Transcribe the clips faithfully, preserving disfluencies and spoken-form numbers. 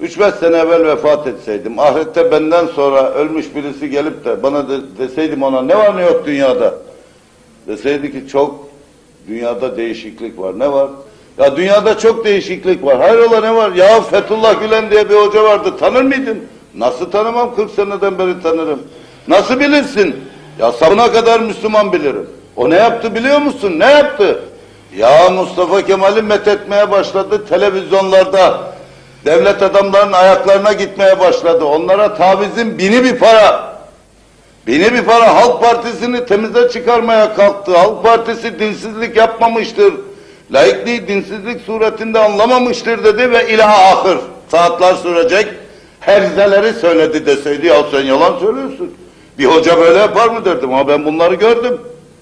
Üç beş sene evvel vefat etseydim, ahirette benden sonra ölmüş birisi gelip de bana de, deseydim ona ne var ne yok dünyada, deseydi ki çok dünyada değişiklik var. Ne var? Ya dünyada çok değişiklik var. Hayrola ne var? Ya Fethullah Gülen diye bir hoca vardı. Tanır mıydın? Nasıl tanımam? kırk seneden beri tanırım. Nasıl bilirsin? Ya sabına kadar Müslüman bilirim. O ne yaptı biliyor musun? Ne yaptı? Ya Mustafa Kemal'i methetmeye başladı televizyonlarda. Devlet adamlarının ayaklarına gitmeye başladı. Onlara tavizin bini bir para. Bini bir para. Halk Partisi'ni temize çıkarmaya kalktı. Halk Partisi dinsizlik yapmamıştır. Laikliği dinsizlik suretinde anlamamıştır dedi ve ilaha ahır. Saatler sürecek herzeleri söyledi deseydi, ya sen yalan söylüyorsun. Bir hoca böyle yapar mı derdim, ama ben bunları gördüm.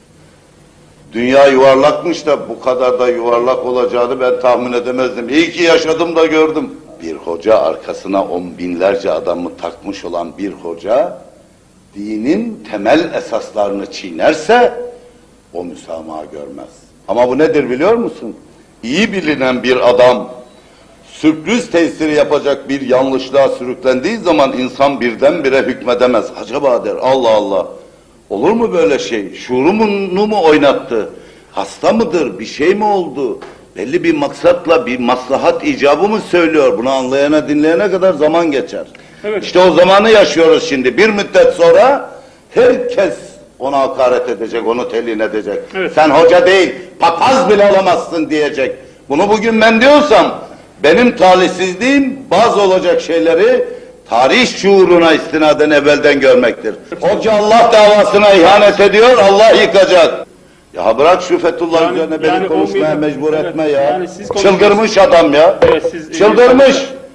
Dünya yuvarlakmış da bu kadar da yuvarlak olacağını ben tahmin edemezdim. İyi ki yaşadım da gördüm. Bir hoca arkasına on binlerce adamı takmış olan bir hoca, dinin temel esaslarını çiğnerse o müsamaha görmez. Ama bu nedir biliyor musun? İyi bilinen bir adam sürpriz tesiri yapacak bir yanlışlığa sürüklendiği zaman insan birdenbire hükmedemez. Acaba der, Allah Allah, olur mu böyle şey? Şuurunu mu oynattı? Hasta mıdır? Bir şey mi oldu? Belli bir maksatla bir maslahat icabı mı söylüyor? Bunu anlayana dinleyene kadar zaman geçer. Evet. İşte o zamanı yaşıyoruz şimdi. Bir müddet sonra herkes ona hakaret edecek, onu telin edecek. Evet. Sen hoca değil, papaz bile olamazsın diyecek. Bunu bugün ben diyorsam, benim talihsizliğim bazı olacak şeyleri tarih şuuruna istinaden evvelden görmektir. Hoca Allah davasına ihanet ediyor, Allah yıkacak. Ya bırak şu Fethullah yani, üzerine yani beni konuşmaya mecbur evet, etme ya. Yani çıldırmış adam ya. Evet, siz, çıldırmış.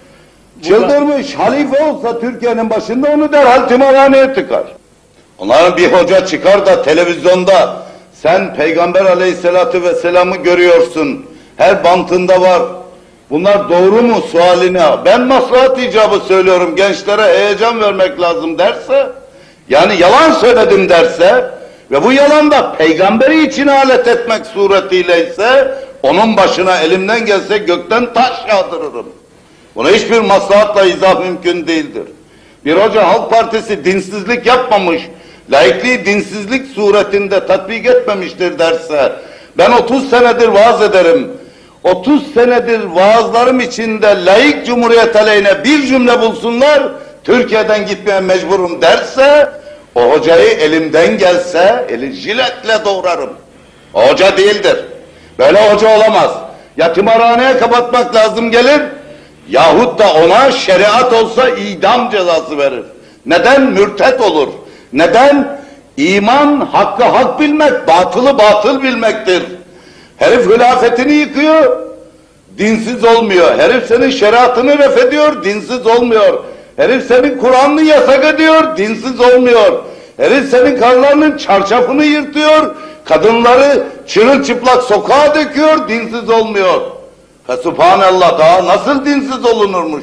E, çıldırmış. Halife olsa Türkiye'nin başında onu derhal tımarhaneye tıkar. Onların bir hoca çıkar da televizyonda sen Peygamber Aleyhisselatü Vesselam'ı görüyorsun. Her bantında var. Bunlar doğru mu sualini? Ben maslahat icabı söylüyorum, gençlere heyecan vermek lazım derse, yani yalan söyledim derse ve bu yalan da peygamberi için alet etmek suretiyle ise onun başına elimden gelse gökten taş yağdırırım. Buna hiçbir maslahatla izah mümkün değildir. Bir hoca Halk Partisi dinsizlik yapmamış, laikliği dinsizlik suretinde tatbik etmemiştir derse, ben otuz senedir vaaz ederim, otuz senedir vaazlarım içinde laik cumhuriyet aleyhine bir cümle bulsunlar, Türkiye'den gitmeye mecburum derse, o hocayı elimden gelse, eli jiletle doğrarım. O hoca değildir. Böyle hoca olamaz. Ya tımarhaneye kapatmak lazım gelir, yahut da ona şeriat olsa idam cezası verir. Neden? Mürtet olur. Neden? İman, hakkı hak bilmek, batılı batıl bilmektir. Herif hilafetini yıkıyor, dinsiz olmuyor. Herif senin şeriatını refediyor, dinsiz olmuyor. Herif senin Kur'an'ını yasak ediyor, dinsiz olmuyor. Herif senin karılarının çarşafını yırtıyor, kadınları çırılçıplak sokağa döküyor, dinsiz olmuyor. Fesubhanallah, daha nasıl dinsiz olunurmuş?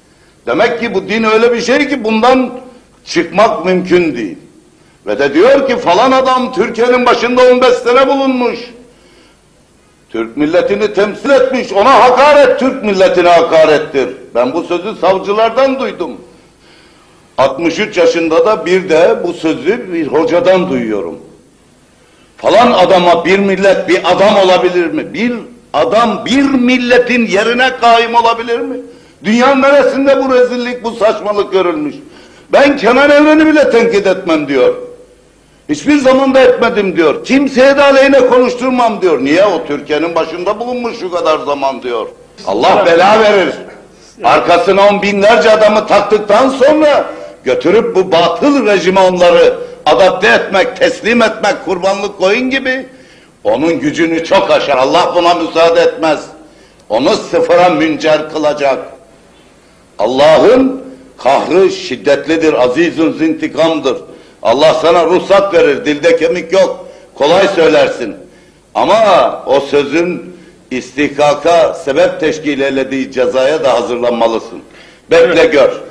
Demek ki bu din öyle bir şey ki bundan çıkmak mümkün değil. Ve de diyor ki falan adam Türkiye'nin başında on beş sene bulunmuş. Türk milletini temsil etmiş, ona hakaret Türk milletine hakarettir. Ben bu sözü savcılardan duydum. altmış üç yaşında da bir de bu sözü bir hocadan duyuyorum. Falan adama bir millet bir adam olabilir mi? Bir adam bir milletin yerine kaim olabilir mi? Dünyanın neresinde bu rezillik, bu saçmalık görülmüş? Ben Kenan Evren'i bile tenkit etmem diyor. Hiçbir zaman da etmedim diyor. Kimseye de aleyhine konuşturmam diyor. Niye? O Türkiye'nin başında bulunmuş şu kadar zaman diyor. Allah bela verir. Arkasına on binlerce adamı taktıktan sonra götürüp bu batıl rejime onları adapte etmek, teslim etmek, kurbanlık koyun gibi onun gücünü çok aşar. Allah buna müsaade etmez. Onu sıfıra müncer kılacak. Allah'ın kahrı şiddetlidir, azizun zintikamdır. Allah sana ruhsat verir, dilde kemik yok, kolay söylersin. Ama o sözün istihkaka sebep teşkil eylediği cezaya da hazırlanmalısın. Bekle gör.